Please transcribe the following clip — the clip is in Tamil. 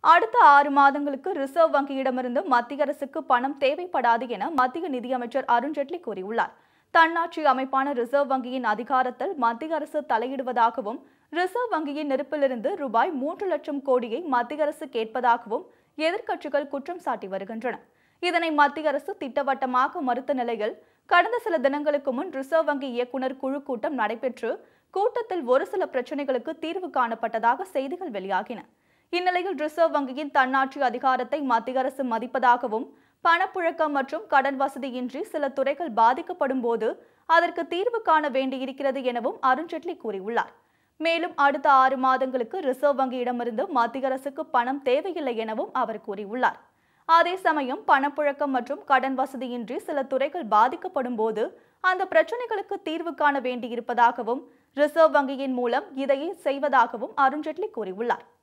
அடுத்த 6 மாதங்களுக்கு ரிசர்வ் வங்கியிடமிருந்து மத்திய அரசுக்கு பணம் தேவைப்படாது என மத்திய நிதியமைச்சர் அருண் ஜெட்லி கூறியுள்ளார். தன்னாட்சி அமைப்பான ரிசர்வ் வங்கியின் அதிகாரத்தில் மத்திய அரசு தலையிடுவதாகவும், ரிசர்வ் வங்கியின் இருப்பிலிருந்து ரூபாய் 3 லட்சம் கோடியை மத்திய அரசு கேட்பதாகவும் எதிர்க்கட்சிகள் குற்றம் சாட்டி வருகின்றன. இதனை மத்திய அரசு திட்டவட்டமாக மறுத்த நிலையில், கடந்த சில தினங்களுக்கு முன் ரிசர்வ் வங்கி இயக்குநர் குழு கூட்டம் நடைபெற்று கூட்டத்தில் ஒரு சில பிரச்சினைகளுக்கு தீர்வு காணப்பட்டதாக செய்திகள் வெளியாகின. இந்நிலையில் ரிசர்வ் வங்கியின் தன்னாட்சி அதிகாரத்தை மத்திய அரசு மதிப்பதாகவும், பணப்புழக்கம் மற்றும் கடன் வசதியின்றி சில துறைகள் பாதிக்கப்படும் போது அதற்கு தீர்வு காண வேண்டியிருக்கிறது எனவும் அருண் ஜெட்லி கூறியுள்ளார். மேலும் அடுத்த 6 மாதங்களுக்கு ரிசர்வ் வங்கியிடமிருந்து மத்திய அரசுக்கு பணம் தேவையில்லை எனவும் அவர் கூறியுள்ளார். அதே சமயம் பணப்புழக்கம் மற்றும் கடன் வசதியின்றி சில துறைகள் பாதிக்கப்படும் போது அந்த பிரச்சினைகளுக்கு தீர்வு காண வேண்டியிருப்பதாகவும், ரிசர்வ் வங்கியின் மூலம் இதையே செய்வதாகவும் அருண் ஜெட்லி கூறியுள்ளார்.